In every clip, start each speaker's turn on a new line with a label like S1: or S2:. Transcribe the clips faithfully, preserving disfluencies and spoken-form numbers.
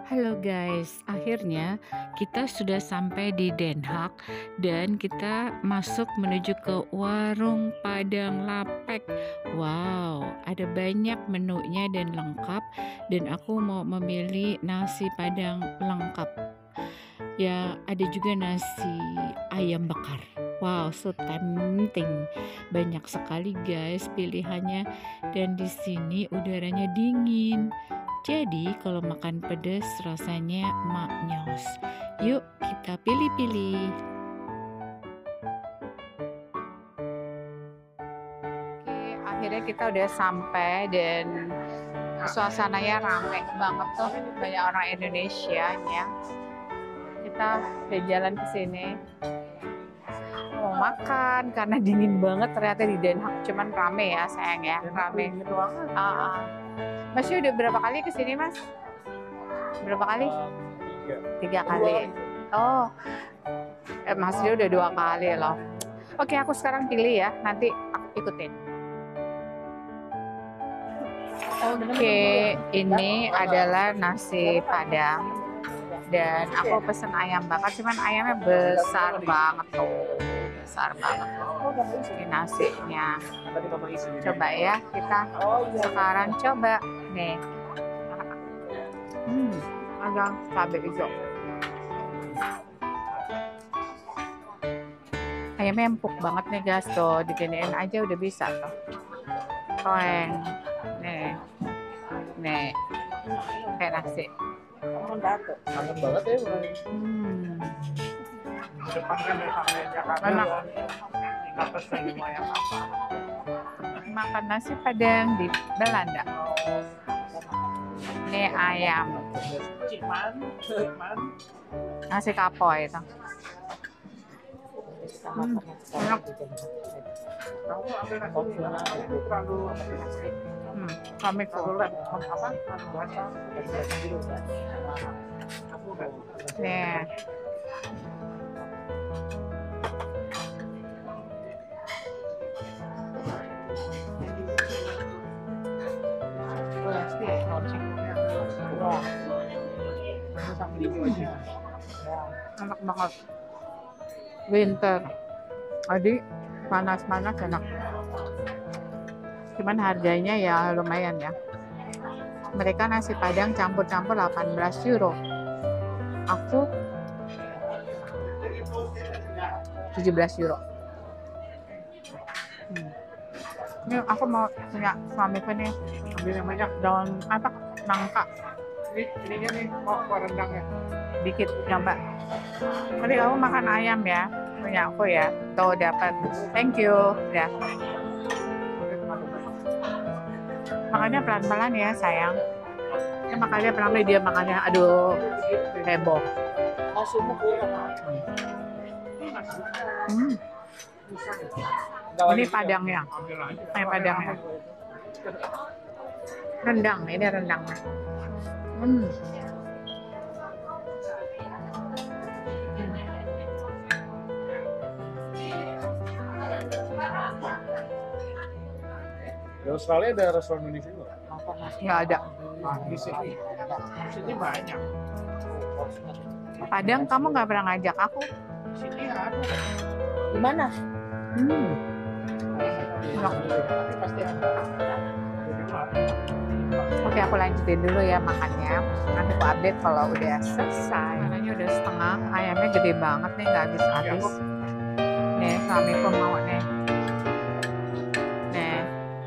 S1: Halo guys, akhirnya kita sudah sampai di Den Haag dan kita masuk menuju ke warung Padang Lapek. Wow, ada banyak menunya dan lengkap dan aku mau memilih nasi Padang lengkap. Ya, ada juga nasi ayam bakar. Wow, so tempting. Banyak sekali guys pilihannya dan di sini udaranya dingin. Jadi kalau makan pedas rasanya maknyos. Yuk kita pilih-pilih. Oke, akhirnya kita udah sampai dan suasananya rame banget tuh, banyak orang Indonesia ya. Kita udah jalan ke sini mau makan karena dingin banget ternyata di Den Haag, cuman rame ya sayang ya, rame. Ah, ah. Masnya udah berapa kali ke sini, Mas? Berapa kali?
S2: Tiga.
S1: Tiga kali. Oh, eh, Mas dia udah dua kali loh. Oke, aku sekarang pilih ya. Nanti aku ikutin. Oke, ini adalah nasi Padang dan aku pesen ayam bakar. Cuman ayamnya besar banget tuh, besar banget. Ini nasinya. Coba ya, kita sekarang coba nih. Hmm, ada cabai hijau. Ayamnya empuk banget nih guys, tuh diginiin aja udah bisa tuh. Toeng, nih, nih, kayak nasi.
S2: Kangen banget ya.
S1: Hmm,
S2: Enak.
S1: makan nasi Padang di Belanda. Ini ayam, nasi kapau itu. Hmm, enak. Hmm, kami kulit. Nih. Enak banget. Winter. Jadi panas-panas enak. Cuman harganya ya lumayan ya. Mereka nasi Padang campur-campur delapan belas euro. Aku tujuh belas euro. Hmm. Ini aku mau punya suamiku nih. Ambil yang banyak daun apa? Nangka.
S2: Ini ininya nih mau oh, rendangnya.
S1: Dikit coba. Nanti kamu makan ayam ya, punya aku ya. Tuh dapat. Thank you. Ya. Makannya pelan-pelan ya sayang. Ya, makannya pelan-pelan dia makannya. Aduh, heboh. Hmm. Ini padangnya. Ini padangnya. Rendang, ini rendangnya. Hmm.
S2: Di Australia ada restoran Indonesia nggak?
S1: Nggak ada.
S2: Nah, di sini, di sini banyak.
S1: Padang kamu nggak pernah ngajak aku.
S2: Di sini ada.
S3: Di mana?
S1: Hmm.
S2: Tapi pasti ada.
S1: Oke, aku lanjutin dulu ya makannya. Nanti aku update kalau udah selesai. Makanannya udah setengah. Ayamnya gede banget nih, nggak habis-habis. Nih, suamiku mau nih. Nih.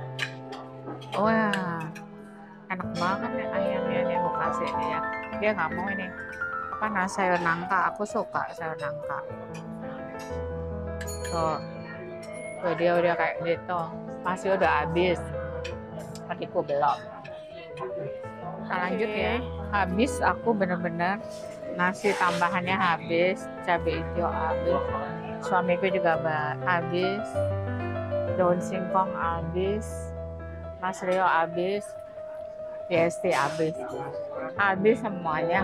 S1: Wah, enak banget nih ayamnya nih aku kasih nih ya. Dia nggak mau ini. Apa nasi sayur nangka? Aku suka sayur nangka. Tuh, tuh dia udah kayak gitu. Masih udah habis. Adikku belum. Kita lanjut ya. Habis aku bener-bener nasi tambahannya habis, cabai hijau habis, suamiku juga habis, daun singkong habis, Mas Rio habis, Y S T habis, habis semuanya.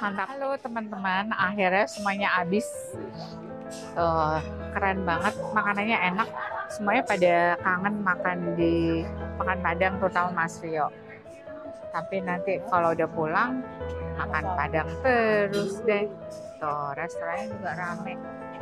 S1: Mantap. Halo teman-teman, akhirnya semuanya habis. Tuh, keren banget, makanannya enak. Semuanya pada kangen makan di makan Padang, terutama Mas Rio. Tapi nanti kalau udah pulang, makan Padang terus deh. Tuh, restorannya juga rame.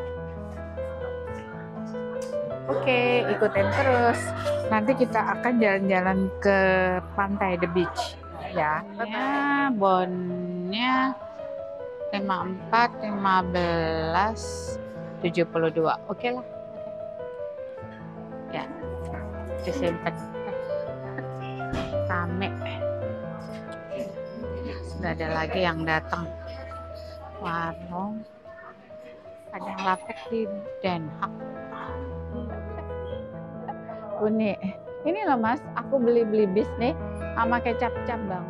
S1: Oke, ikutin terus. Nanti kita akan jalan-jalan ke pantai The Beach. Ya, ya bonnya lima puluh empat, lima belas, tujuh puluh dua. Oke lah. Ya, disimpan. Rame. Sudah ada lagi yang datang. Warung Padang Lapek di Den Haag. Unik. Ini loh Mas, aku beli-beli bis nih sama kecap-cap bang.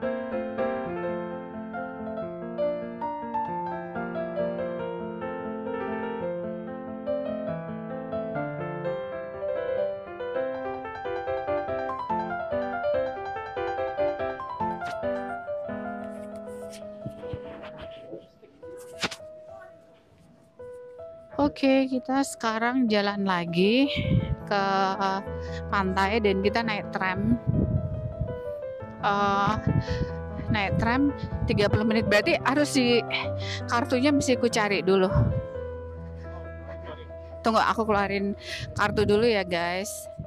S1: Oke, kita sekarang jalan lagi ke pantai dan kita naik tram. Uh, naik tram tiga puluh menit, berarti harus si kartunya mesti ku cari dulu. Tunggu aku keluarin kartu dulu ya guys.